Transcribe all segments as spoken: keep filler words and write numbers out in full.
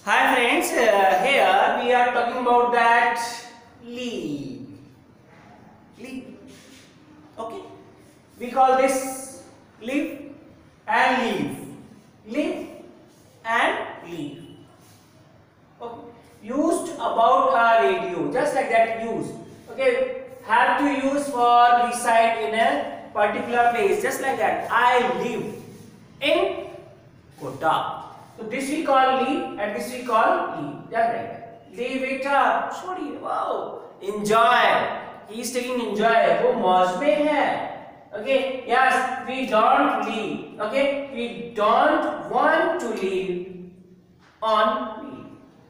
Hi friends, uh, here we are talking about that leave. Leave. Okay. We call this leave and leave. Leave and leave. Okay. Used about a radio, just like that used. Okay. Have to use for reside in a particular place, just like that. I live in Kota. So this we call leave and this we call leave. Just like that. Leave it up. Sorry. Wow. Enjoy. He is taking enjoy. वो मौज में है. Okay. Yes. We don't leave. Okay. We don't want to leave on leave.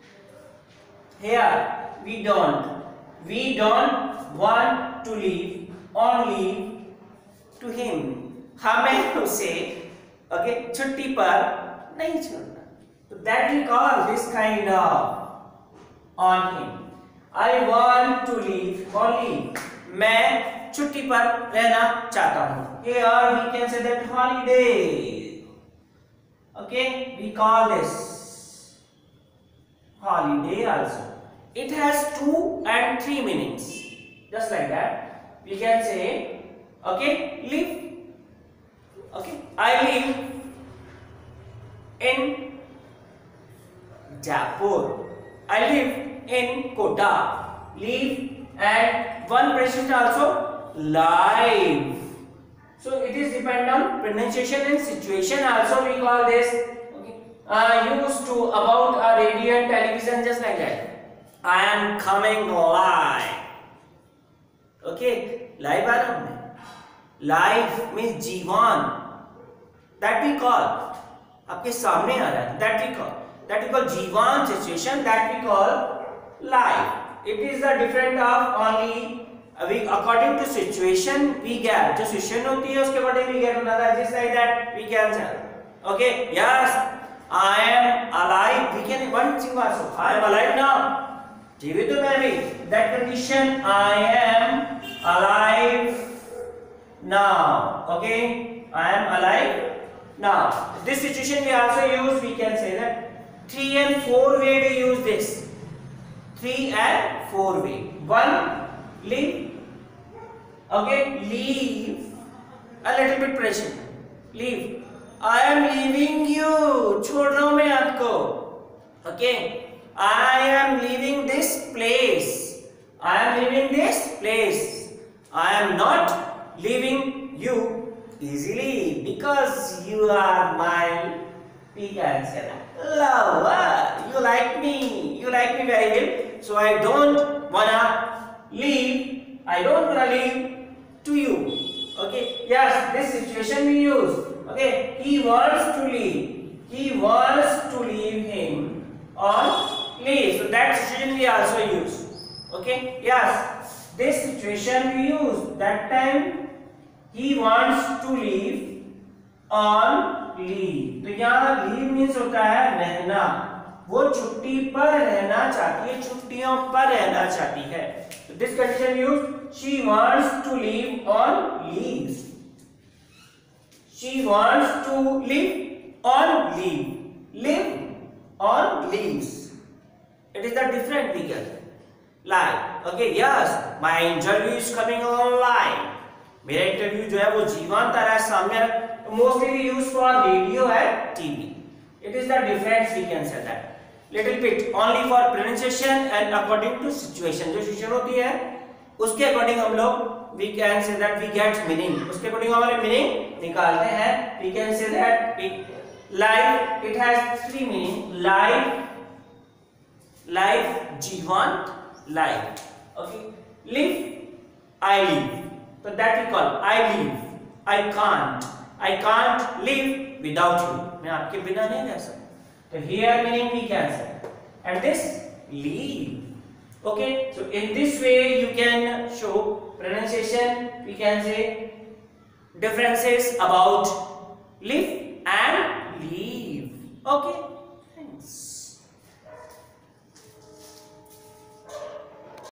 Here we don't. We don't want to leave on leave to him. हमें उसे okay छुट्टी पर नहीं छोड़ना. So that we call this kind of on him. I want to leave or leave. मैं छुट्टी पर रहना चाहता हूँ. Here we can say that holiday. Okay, we call this holiday also. It has two and three meanings. Just like that, we can say, okay, live. Okay, I live in Jaipur. I live in Kota. Live and one preposition also live. So it is depend on pronunciation and situation. Also we call this okay, uh, used to about a radio and television, just like that. I am coming live. Okay, live आ रहा हूँ मैं. Live means जीवन. That we call. आपके सामने आ रहा है. That we call. That we call जीवन situation. That we call live. It is the different of only uh, we according to situation we get. जो situation होती है उसके according we get another. Just like that we can tell. Okay. Yes, I am alive. We can one thing also. I am alive now. जीवित हूँ मैं भी. That condition I am alive now. Okay, I am alive now. This situation we also use. We can say that three and four way we use this. Three and four way. One, leave. Okay, leave. A little bit pressure. Leave. I am leaving you. छोड़ रहा हूँ मैं आपको. Okay. I am leaving this place. I am leaving this place. I am not leaving you easily because you are my big answer. Lover. You like me. You like me very well. So I don't wanna leave. I don't wanna leave to you. Okay. Yes, this situation we use. Okay. He wants to leave. He wants to leave him on leave. So that situation we also use. Okay. Yes, this situation we use. That time he wants to leave on leave. तो यहाँ leave means होता है रहना. वो छुट्टी पर रहना चाहती है. छुट्टियों पर रहना चाहती है. So this condition used. She wants to leave on leave. She wants to live on leave. Live on leaves. It is the different figure. Live. Okay. Yes. My interview is coming on live. मेरा interview जो है वो जीवंत आ रहा है सामने. Mostly we use for radio and T V. It is the difference we can say that. Little bit only for pronunciation and according to situation. जो situation होती है उसके according हम लोग we can say that we get meaning. उसके according हमारे meaning निकालते हैं. We can say that it, live it has three meaning. Live, live, जीवंत, live. Okay. Live, I live. So that we call I live. I can't. I can't live without you. मैं आपके बिना नहीं रह सकता. So here meaning we can say. And this leave. Okay. So in this way you can show pronunciation. We can say differences about live and leave. Okay.